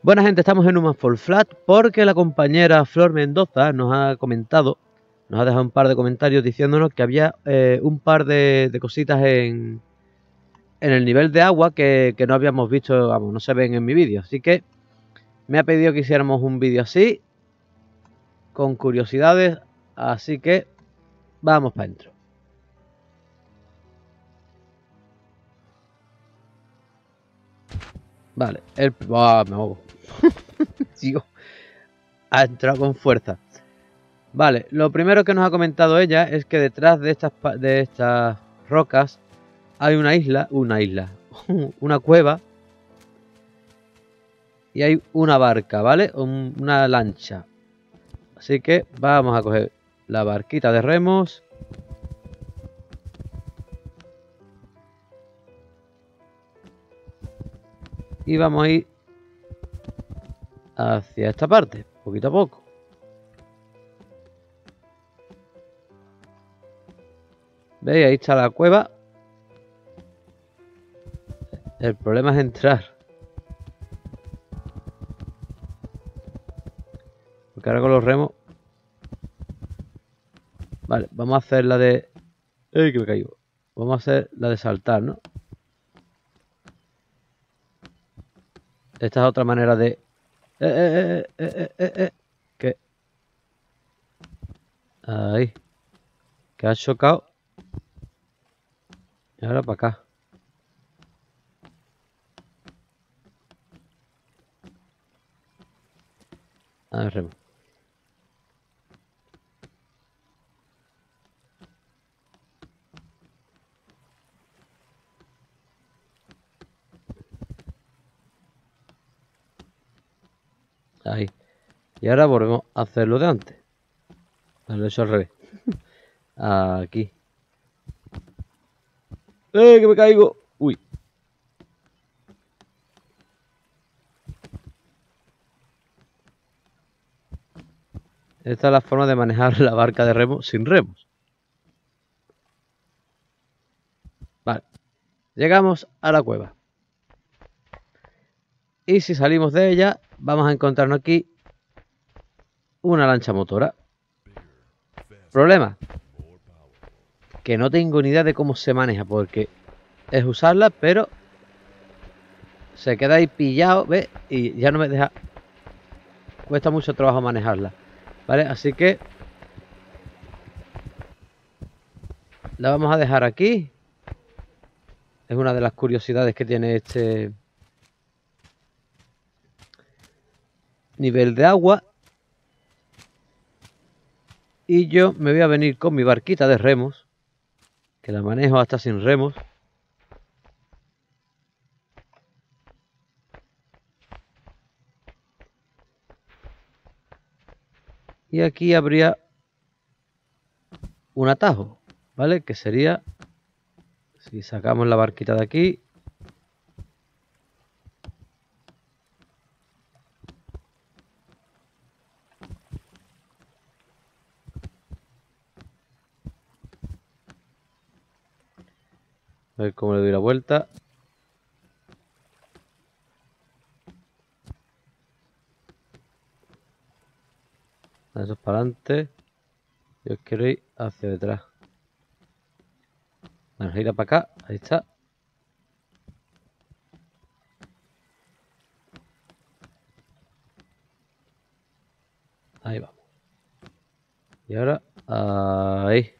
Buena gente, estamos en un Fall Flat porque la compañera Flor Mendoza nos ha comentado, nos ha dejado un par de comentarios diciéndonos que había un par de cositas en el nivel de agua que no habíamos visto, vamos, no se ven en mi vídeo. Así que me ha pedido que hiciéramos un vídeo así, con curiosidades, así que vamos para adentro. Vale, me ahogo. Sigo. Ha entrado con fuerza. Vale, lo primero que nos ha comentado ella es que detrás de estas rocas hay una isla, una cueva y hay una barca, ¿vale? Una lancha. Así que vamos a coger la barquita de remos. Y vamos a ir hacia esta parte, poquito a poco. ¿Veis? Ahí está la cueva. El problema es entrar. Porque ahora con los remos... Vale, vamos a hacer la de... ¡Ey, que me caigo! Vamos a hacer la de saltar, ¿no? Esta es otra manera de... ¿Qué? Ahí. Que ha chocado. Y ahora para acá. A ver, remo. Ahí. Y ahora volvemos a hacerlo de antes. Lo he hecho al revés. Aquí. ¡Que me caigo! Uy. Esta es la forma de manejar la barca de remo sin remos. Vale. Llegamos a la cueva. Y si salimos de ella, vamos a encontrarnos aquí una lancha motora. Problema, que no tengo ni idea de cómo se maneja, porque es usarla, pero se queda ahí pillado, ¿ves? Y ya no me deja... Cuesta mucho trabajo manejarla, ¿vale? Así que la vamos a dejar aquí. Es una de las curiosidades que tiene este nivel de agua. Y yo me voy a venir con mi barquita de remos, que la manejo hasta sin remos. Y aquí habría un atajo, ¿vale? Que sería, si sacamos la barquita de aquí, a ver cómo le doy la vuelta. Eso es para adelante. Yo quiero ir hacia detrás. Bueno, gira para acá. Ahí está. Ahí vamos. Y ahora, ahí.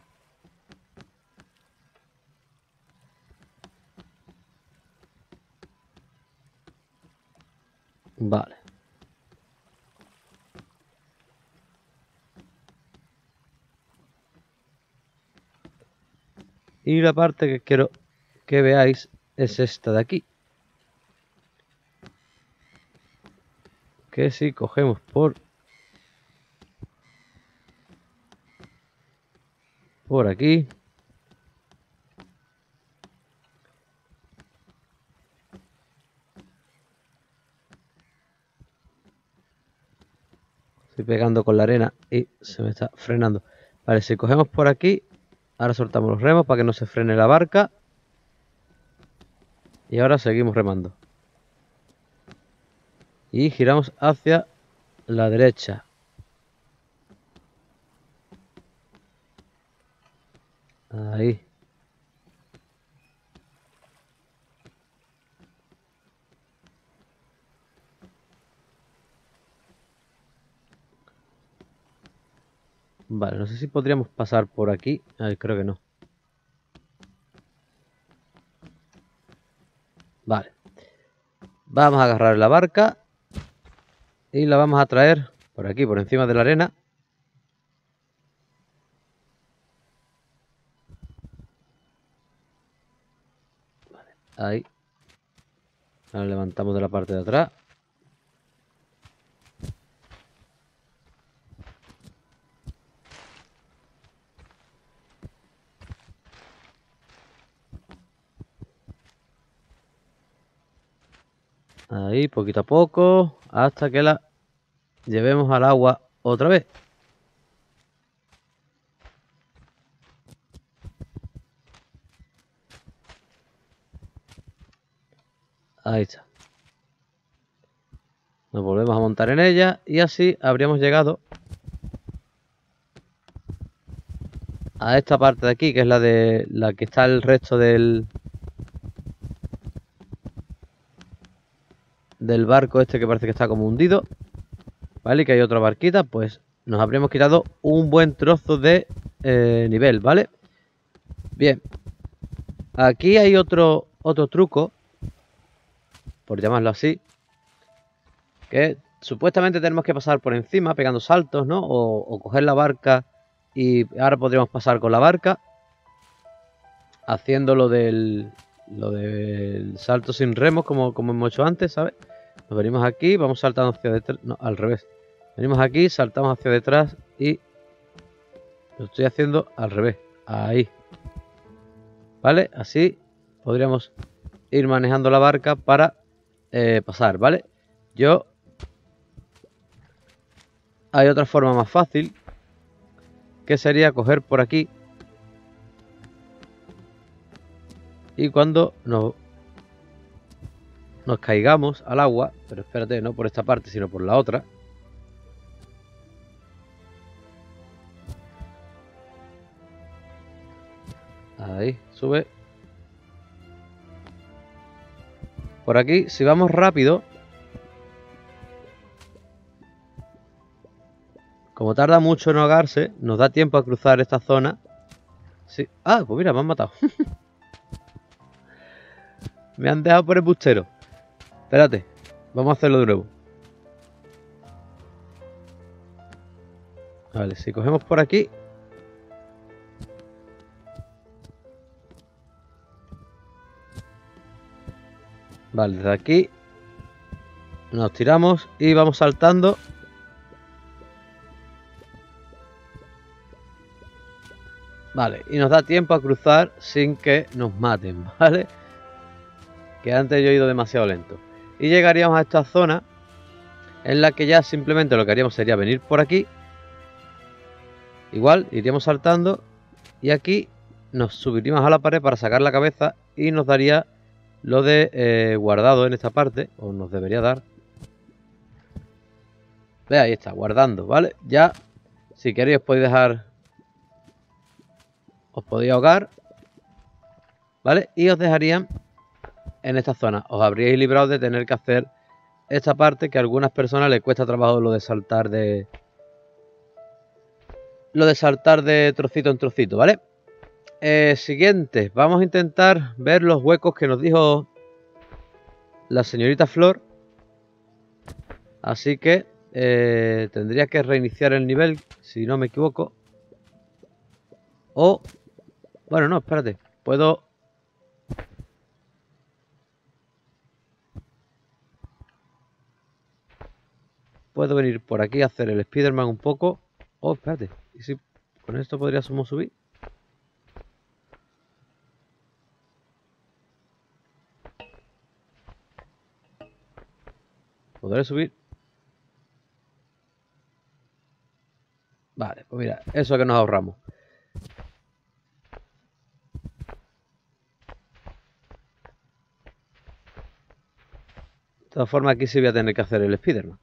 Vale. Y la parte que quiero que veáis es esta de aquí. Que si cogemos por aquí. Estoy pegando con la arena y se me está frenando. Vale, si cogemos por aquí, ahora soltamos los remos para que no se frene la barca. Y ahora seguimos remando. Y giramos hacia la derecha. Ahí. Vale, no sé si podríamos pasar por aquí. Creo que no. Vale. Vamos a agarrar la barca y la vamos a traer por aquí, por encima de la arena. Vale, ahí. La levantamos de la parte de atrás. Ahí, poquito a poco, hasta que la llevemos al agua otra vez. Ahí está. Nos volvemos a montar en ella y así habríamos llegado a esta parte de aquí, que es la de la que está el resto del barco este, que parece que está como hundido. Vale, y que hay otra barquita. Pues nos habríamos quitado un buen trozo de nivel, ¿vale? Bien. Aquí hay otro truco, por llamarlo así, que supuestamente tenemos que pasar por encima pegando saltos, ¿no? O coger la barca y ahora podríamos pasar con la barca haciendo lo del salto sin remos como hemos hecho antes, ¿sabes? Nos venimos aquí, vamos saltando hacia detrás, no, al revés. Venimos aquí, saltamos hacia detrás y lo estoy haciendo al revés, ahí. ¿Vale? Así podríamos ir manejando la barca para pasar, ¿vale? Hay otra forma más fácil, que sería coger por aquí y cuando nos caigamos al agua, pero espérate, no por esta parte, sino por la otra. Ahí, sube. Por aquí, si vamos rápido, como tarda mucho en ahogarse, nos da tiempo a cruzar esta zona. Sí. Ah, pues mira, me han matado. Me han dejado por el bustero. Espérate, vamos a hacerlo de nuevo. Vale, si cogemos por aquí. Vale, desde aquí nos tiramos y vamos saltando. Vale, y nos da tiempo a cruzar sin que nos maten, ¿vale? Que antes yo he ido demasiado lento. Y llegaríamos a esta zona en la que ya simplemente lo que haríamos sería venir por aquí. Igual, iríamos saltando y aquí nos subiríamos a la pared para sacar la cabeza y nos daría lo de guardado en esta parte, o nos debería dar. Ve, ahí está, guardando, ¿vale? Ya, si queréis os podéis dejar, os podéis ahogar, ¿vale? Y os dejarían en esta zona. Os habríais librado de tener que hacer esta parte que a algunas personas les cuesta trabajo, lo de saltar de trocito en trocito, ¿vale? Siguiente, vamos a intentar ver los huecos que nos dijo la señorita Flor. Así que tendría que reiniciar el nivel, si no me equivoco. O, bueno, no, espérate, puedo venir por aquí a hacer el Spiderman un poco. Oh, espérate, ¿y si con esto podríamos subir? ¿Podré subir? Vale, pues mira, eso que nos ahorramos. todas formas, aquí sí voy a tener que hacer el Spiderman.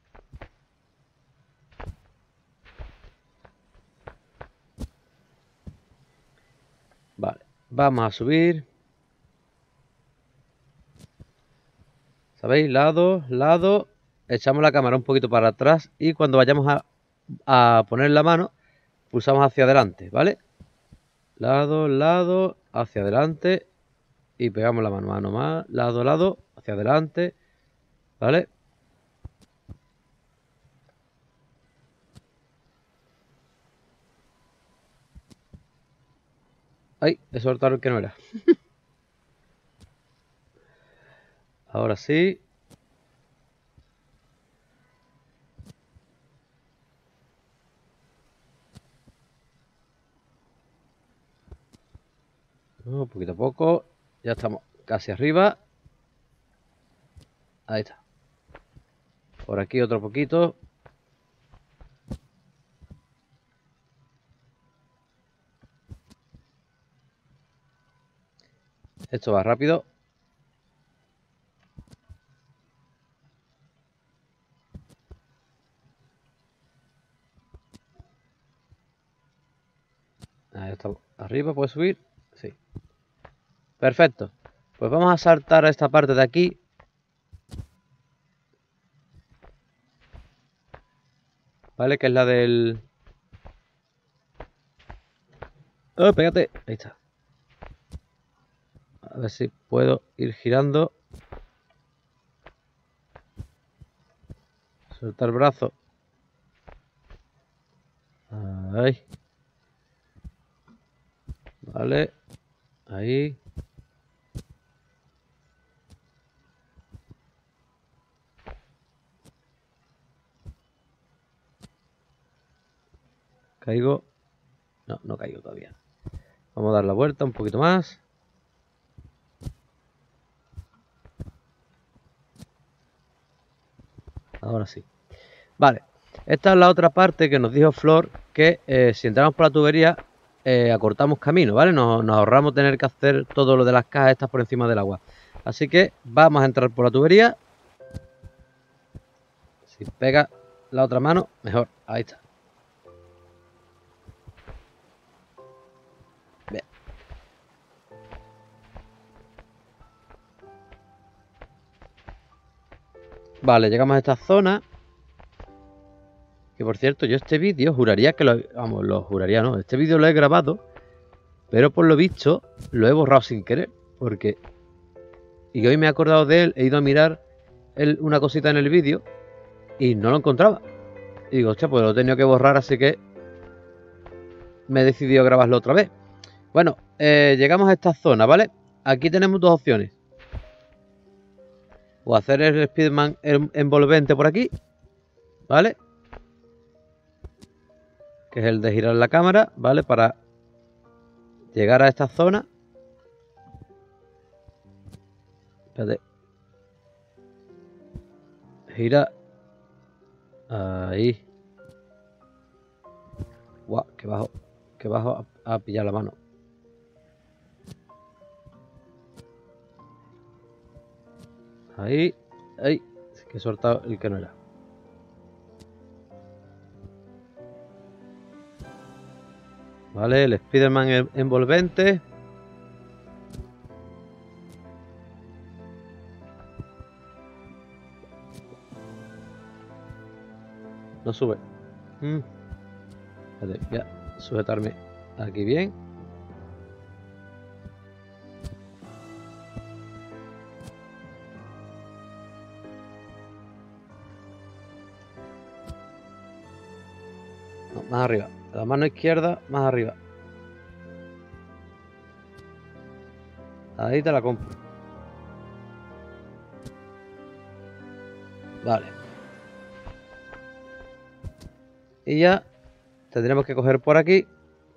Vale, vamos a subir. ¿Sabéis? Lado. Echamos la cámara un poquito para atrás y cuando vayamos a poner la mano, pulsamos hacia adelante, ¿vale? Lado, hacia adelante y pegamos la mano más, lado, hacia adelante, ¿vale? ¡Ay! He soltado el que no era. Ahora sí. Poquito a poco. Ya estamos casi arriba. Ahí está. Por aquí otro poquito. Esto va rápido. Ahí está. Arriba, ¿puede subir? Sí. Perfecto. Pues vamos a saltar a esta parte de aquí. ¿Vale? Que es la del... ¡Oh, pégate! Ahí está. A ver si puedo ir girando. Suelta el brazo. Ahí. Vale. Ahí. Caigo. No, no caigo todavía. Vamos a dar la vuelta un poquito más. Ahora sí. Vale. Esta es la otra parte que nos dijo Flor, que si entramos por la tubería acortamos camino, ¿vale? Nos ahorramos tener que hacer todo lo de las cajas estas por encima del agua. Así que vamos a entrar por la tubería. Si pega la otra mano, mejor. Ahí está. Bien. Vale, llegamos a esta zona. Que por cierto, yo este vídeo juraría que lo... Vamos, lo juraría, no. Este vídeo lo he grabado, pero por lo visto lo he borrado sin querer. Porque... Y hoy me he acordado de él, he ido a mirar una cosita en el vídeo y no lo encontraba. Y digo, hostia, pues lo he tenido que borrar, así que me he decidido grabarlo otra vez. Bueno, llegamos a esta zona, ¿vale? Aquí tenemos dos opciones. O hacer el Spiderman envolvente por aquí, ¿vale? Que es el de girar la cámara, ¿vale? Para llegar a esta zona. Espérate. Gira. Ahí. Guau, que bajo a pillar la mano. Ahí. Ahí. Que he soltado el que no era. Vale, el Spiderman envolvente. No sube. Vale, voy a sujetarme aquí bien. No, más arriba. La mano izquierda, más arriba. Ahí te la compro. Vale. Y ya tendremos que coger por aquí.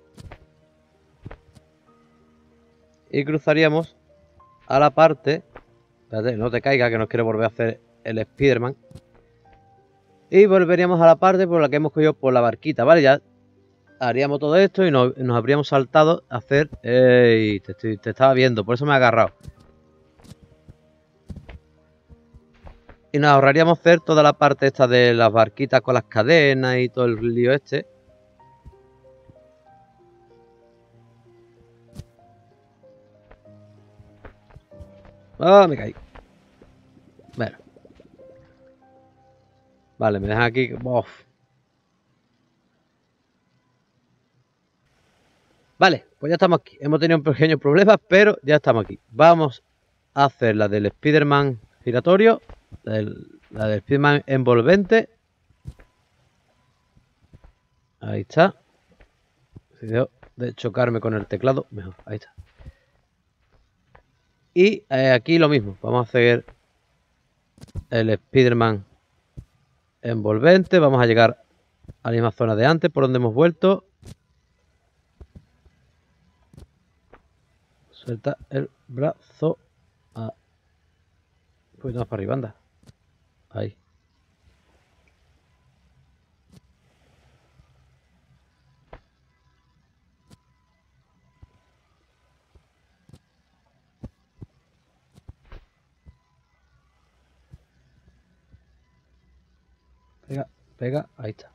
Y cruzaríamos a la parte... Espérate, no te caiga, que nos quiere volver a hacer el Spiderman. Y volveríamos a la parte por la que hemos cogido por la barquita, ¿vale? Ya haríamos todo esto y nos habríamos saltado a hacer... ¡Ey! Te estaba viendo, por eso me he agarrado. Y nos ahorraríamos hacer toda la parte esta de las barquitas con las cadenas y todo el lío este. Ah, me caí. Bueno. Vale, me dejan aquí. Uf. Vale, pues ya estamos aquí. Hemos tenido un pequeño problema, pero ya estamos aquí. Vamos a hacer la del Spider-Man giratorio. La del Spider-Man envolvente. Ahí está. Si dejo de chocarme con el teclado, mejor. Ahí está. Y aquí lo mismo. Vamos a hacer el Spider-Man envolvente. Vamos a llegar a la misma zona de antes, por donde hemos vuelto. Suelta el brazo. Un poquito más para arriba, anda. Ahí. Pega, pega, ahí está.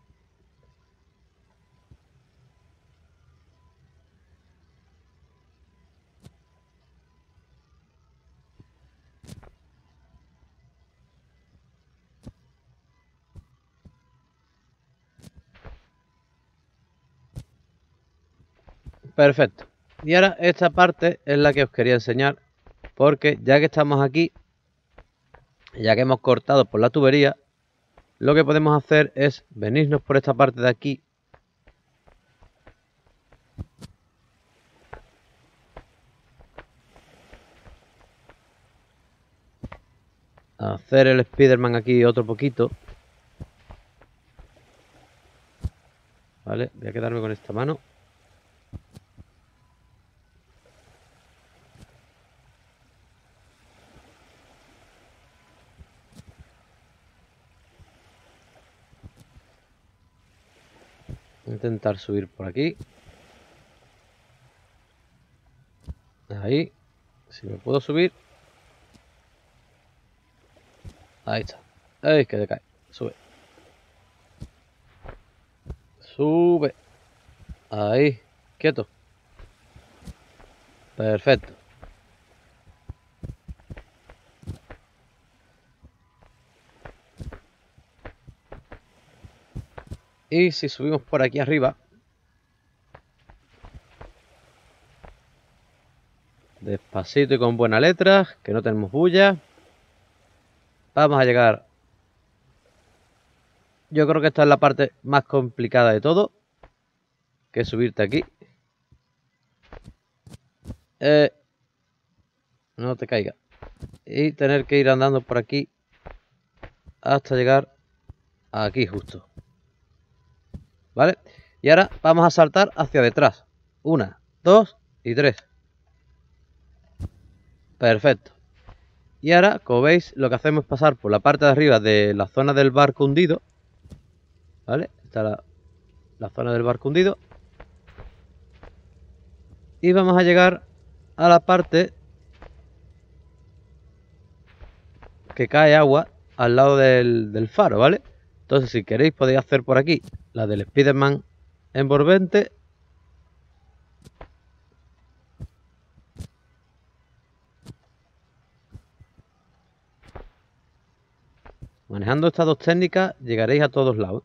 Perfecto. Y ahora esta parte es la que os quería enseñar, porque ya que estamos aquí, ya que hemos cortado por la tubería, lo que podemos hacer es venirnos por esta parte de aquí. A hacer el Spider-Man aquí otro poquito. Vale, voy a quedarme con esta mano. Intentar subir por aquí. Ahí. Si me puedo subir. Ahí está. ¡Ay, que decae! Sube. Sube. Ahí. Quieto. Perfecto. Y si subimos por aquí arriba. Despacito y con buena letra, que no tenemos bulla. Vamos a llegar. Yo creo que esta es la parte más complicada de todo, que es subirte aquí. No te caiga. Y tener que ir andando por aquí hasta llegar aquí justo. ¿Vale? Y ahora vamos a saltar hacia detrás. 1, 2 y 3. Perfecto. Y ahora, como veis, lo que hacemos es pasar por la parte de arriba de la zona del barco hundido. ¿Vale? Está la zona del barco hundido. Y vamos a llegar a la parte que cae agua al lado del faro, ¿vale? Entonces, si queréis, podéis hacer por aquí la del Spider-Man envolvente. Manejando estas dos técnicas llegaréis a todos lados.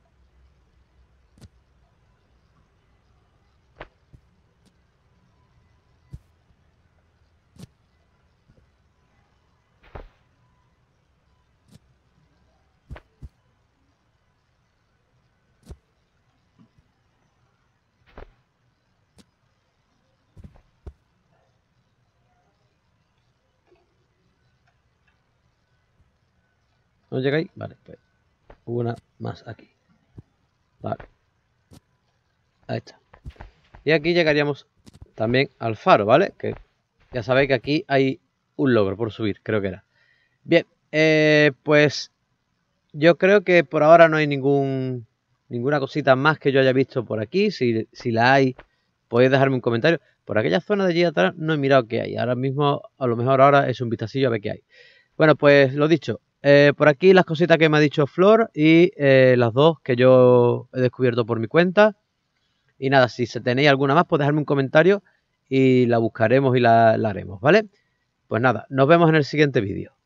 ¿No llegáis? Vale, pues una más aquí. Vale. Ahí está. Y aquí llegaríamos también al faro, ¿vale? Que ya sabéis que aquí hay un logro por subir, creo que era. Bien, pues yo creo que por ahora no hay ninguna cosita más que yo haya visto por aquí. Si la hay, podéis dejarme un comentario. Por aquella zona de allí atrás no he mirado qué hay. Ahora mismo, a lo mejor ahora es un vistacillo a ver qué hay. Bueno, pues lo dicho, Por aquí las cositas que me ha dicho Flor y las dos que yo he descubierto por mi cuenta. Y nada, si se tenéis alguna más, pues dejadme un comentario y la buscaremos y la haremos, ¿vale? Pues nada, nos vemos en el siguiente vídeo.